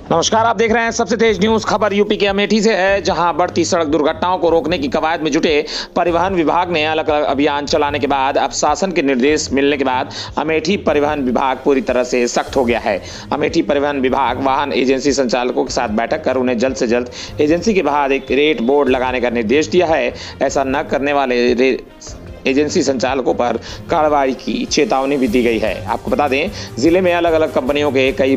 नमस्कार, आप देख रहे हैं सबसे तेज न्यूज खबर। यूपी के अमेठी से है, जहां बढ़ती सड़क दुर्घटनाओं को रोकने की कवायद में जुटे परिवहन विभाग ने अलग अलग अभियान चलाने के बाद अब शासन के निर्देश मिलने के बाद अमेठी परिवहन विभाग पूरी तरह से सख्त हो गया है। अमेठी परिवहन विभाग वाहन एजेंसी संचालकों के साथ बैठक कर उन्हें जल्द से जल्द एजेंसी के बाहर एक रेट बोर्ड लगाने का निर्देश दिया है। ऐसा न करने वाले एजेंसी संचालकों पर कार्रवाई की चेतावनी भी दी गई है। आपको बता दें, जिले में अलग अलग कंपनियों के कई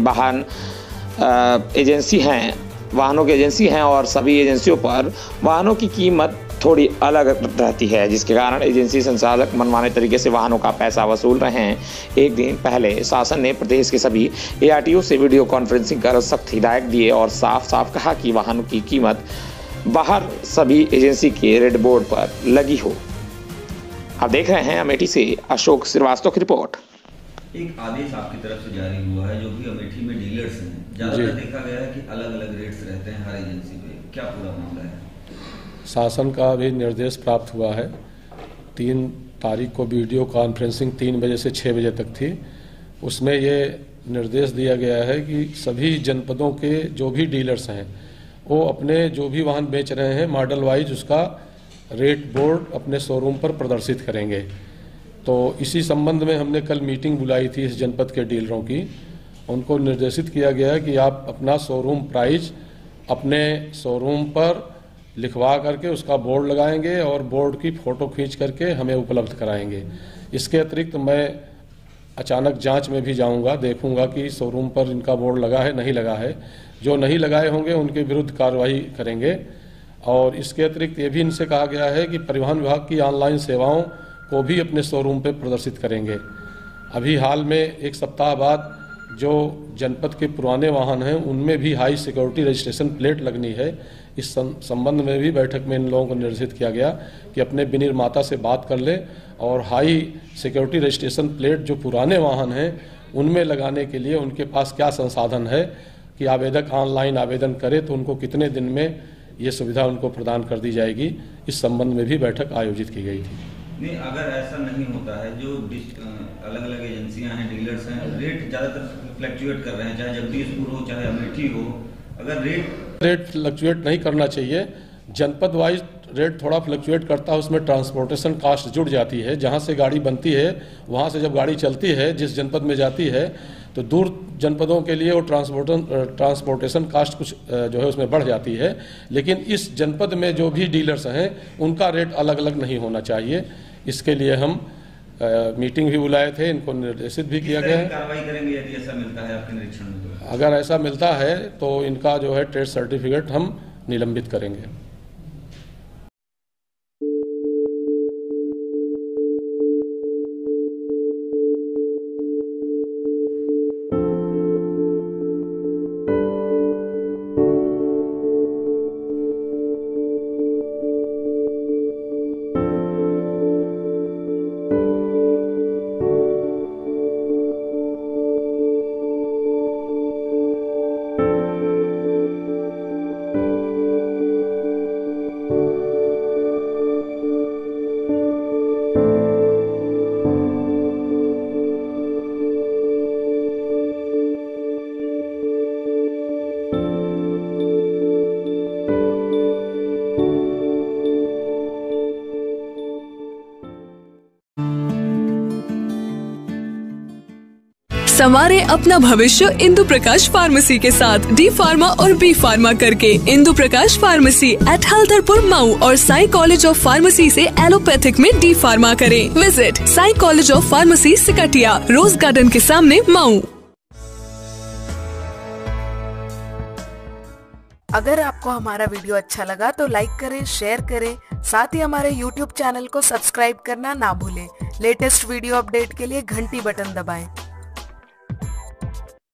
वाहनों की एजेंसी हैं और सभी एजेंसियों पर वाहनों की कीमत थोड़ी अलग रहती है, जिसके कारण एजेंसी संचालक मनमाने तरीके से वाहनों का पैसा वसूल रहे हैं। एक दिन पहले शासन ने प्रदेश के सभी एआरटीओ से वीडियो कॉन्फ्रेंसिंग कर सख्त हिदायत दिए और साफ साफ कहा कि वाहनों की कीमत बाहर सभी एजेंसी के रेड बोर्ड पर लगी हो। आप देख रहे हैं अमेठी से अशोक श्रीवास्तव की रिपोर्ट। एक आदेश आपकी तरफ से जारी हुआ है, जो भी अमेठी में डीलर्स हैं, ज्यादातर देखा गया है कि अलग अलग रेट्स रहते हैं हर एजेंसी पे। क्या पूरा मामला है? शासन का भी निर्देश प्राप्त हुआ है। 3 तारीख को वीडियो कॉन्फ्रेंसिंग 3 बजे से 6 बजे तक थी। उसमें ये निर्देश दिया गया है कि सभी जनपदों के जो भी डीलर्स हैं वो अपने जो भी वाहन बेच रहे हैं मॉडल वाइज उसका रेट बोर्ड अपने शोरूम पर प्रदर्शित करेंगे। तो इसी संबंध में हमने कल मीटिंग बुलाई थी इस जनपद के डीलरों की। उनको निर्देशित किया गया कि आप अपना शोरूम प्राइस अपने शोरूम पर लिखवा करके उसका बोर्ड लगाएंगे और बोर्ड की फ़ोटो खींच करके हमें उपलब्ध कराएंगे। इसके अतिरिक्त मैं अचानक जांच में भी जाऊंगा, देखूंगा कि शोरूम पर इनका बोर्ड लगा है नहीं लगा है। जो नहीं लगाए होंगे उनके विरुद्ध कार्रवाई करेंगे। और इसके अतिरिक्त ये भी इनसे कहा गया है कि परिवहन विभाग की ऑनलाइन सेवाओं को भी अपने शोरूम पे प्रदर्शित करेंगे। अभी हाल में 1 सप्ताह बाद जो जनपद के पुराने वाहन हैं उनमें भी हाई सिक्योरिटी रजिस्ट्रेशन प्लेट लगनी है। इस संबंध में भी बैठक में इन लोगों को निर्देशित किया गया कि अपने विनिर्माता से बात कर ले और हाई सिक्योरिटी रजिस्ट्रेशन प्लेट जो पुराने वाहन हैं उनमें लगाने के लिए उनके पास क्या संसाधन है कि आवेदक ऑनलाइन आवेदन करे तो उनको कितने दिन में ये सुविधा उनको प्रदान कर दी जाएगी। इस संबंध में भी बैठक आयोजित की गई थी। नहीं, अगर ऐसा नहीं होता है, जो अलग अलग एजेंसियां हैं, डीलर्स हैं, रेट ज़्यादातर फ्लक्चुएट कर रहे हैं, चाहे जगदीशपुर हो चाहे अमेठी हो, अगर रेट फ्लक्चुएट नहीं करना चाहिए। जनपद वाइज रेट थोड़ा फ्लक्चुएट करता है, उसमें ट्रांसपोर्टेशन कास्ट जुड़ जाती है। जहाँ से गाड़ी बनती है वहाँ से जब गाड़ी चलती है जिस जनपद में जाती है तो दूर जनपदों के लिए वो ट्रांसपोर्टेशन कास्ट कुछ जो है उसमें बढ़ जाती है। लेकिन इस जनपद में जो भी डीलर्स हैं उनका रेट अलग अलग नहीं होना चाहिए। इसके लिए हम मीटिंग भी बुलाए थे, इनको निर्देशित भी किया गया है। कार्रवाई करेंगे यदि ऐसा मिलता है आपके निरीक्षण में? अगर ऐसा मिलता है तो इनका जो है ट्रेड सर्टिफिकेट हम निलंबित करेंगे। संवारे अपना भविष्य इंदु प्रकाश फार्मेसी के साथ डी फार्मा और बी फार्मा करके। इंदु प्रकाश फार्मेसी एट हल्दरपुर मऊ और साई कॉलेज ऑफ फार्मेसी से एलोपैथिक में डी फार्मा करें। Visit Sai college of pharmacy Siktiya, rose garden के सामने, मऊ। अगर आपको हमारा वीडियो अच्छा लगा तो लाइक करें, शेयर करें, साथ ही हमारे YouTube चैनल को सब्सक्राइब करना ना भूलें। लेटेस्ट वीडियो अपडेट के लिए घंटी बटन दबाएं।